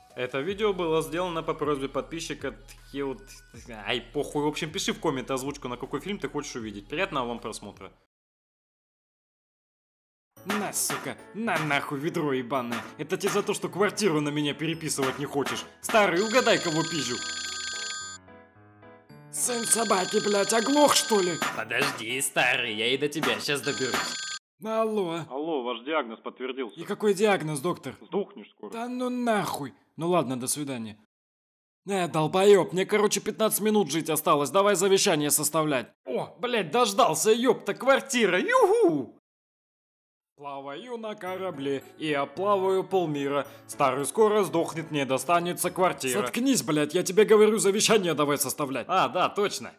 Это видео было сделано по просьбе подписчика Тхилд... Ай, похуй. В общем, пиши в комменты озвучку, на какой фильм ты хочешь увидеть. Приятного вам просмотра. На, сука, на нахуй, ведро ебаное. Это тебе за то, что квартиру на меня переписывать не хочешь. Старый, угадай, кого пизжу. Сын собаки, блядь, оглох, что ли? Подожди, старый, я и до тебя сейчас доберусь. Алло. Алло, ваш диагноз подтвердился. И какой диагноз, доктор? Сдохнешь скоро. Да ну нахуй. Ну ладно, до свидания. Долбоёб, мне, короче, 15 минут жить осталось. Давай завещание составлять. О, блядь, дождался, ёпта, квартира, юху! Плаваю на корабле и оплаваю полмира. Старый скоро сдохнет, не достанется квартира. Заткнись, блядь, я тебе говорю, завещание давай составлять. А, да, точно.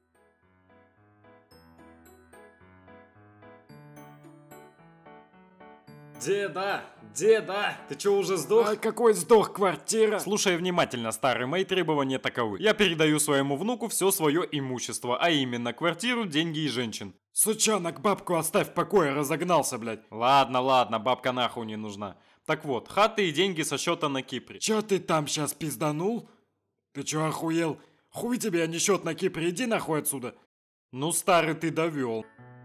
Деда, ты чё уже сдох? А какой сдох, квартира? Слушай внимательно, старый, мои требования таковы. Я передаю своему внуку все свое имущество, а именно квартиру, деньги и женщин. Сучонок, бабку оставь в покое, разогнался, блядь. Ладно, бабка нахуй не нужна. Так вот, хаты и деньги со счета на Кипре. Чё ты там сейчас пизданул? Ты чё охуел? Хуй тебе, а не счет на Кипре, иди нахуй отсюда. Ну, старый, ты довел.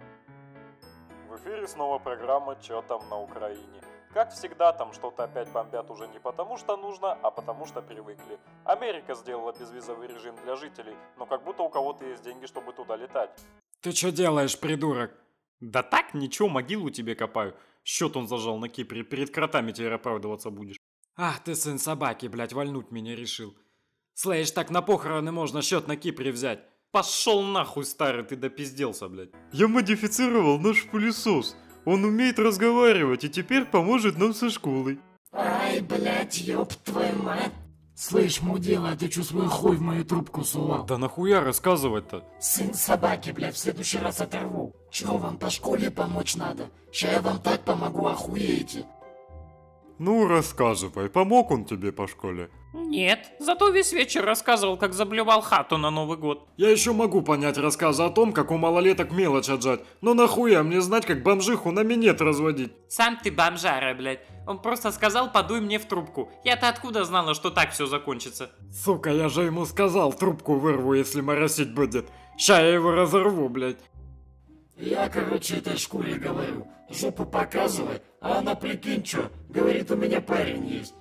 В эфире снова программа «Чё там на Украине?». Как всегда, там что-то опять бомбят уже не потому что нужно, а потому что привыкли. Америка сделала безвизовый режим для жителей, но как будто у кого-то есть деньги, чтобы туда летать. Ты что делаешь, придурок? Да так, ничего, могилу тебе копаю. Счет он зажал на Кипре, перед кротами теперь оправдываться будешь. Ах ты сын собаки, блядь, вальнуть меня решил. Слышь, так на похороны можно счет на Кипре взять. Пошел нахуй, старый, ты допизделся, блядь. Я модифицировал наш пылесос. Он умеет разговаривать и теперь поможет нам со школой. Ай, блядь, ёб твою мать. Слышь, мудила, ты чё свой хуй в мою трубку сувал? Да нахуя рассказывать-то? Сын собаки, блядь, в следующий раз оторву. Чего вам по школе помочь надо? Ща я вам так помогу, охуеете. Ну, рассказывай, помог он тебе по школе? Нет, зато весь вечер рассказывал, как заблевал хату на Новый год. Я еще могу понять рассказы о том, как у малолеток мелочь отжать. Но нахуя мне знать, как бомжиху на минет разводить? Сам ты бомжара, блядь. Он просто сказал, подуй мне в трубку. Я-то откуда знала, что так все закончится? Сука, я же ему сказал, трубку вырву, если моросить будет. Ща я его разорву, блядь. Я, короче, этой шкуре говорю, жопу показывай, а она, прикинь, чё, говорит, у меня парень есть.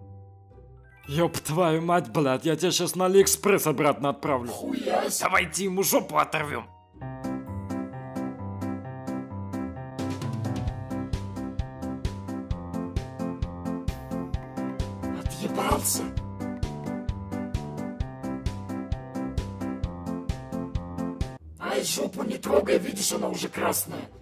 Ёб твою мать, блядь, я тебя сейчас на Алиэкспресс обратно отправлю. Хуясь. Давайте ему жопу оторвем. Отъебался. Ай, жопу не трогай, видишь, она уже красная.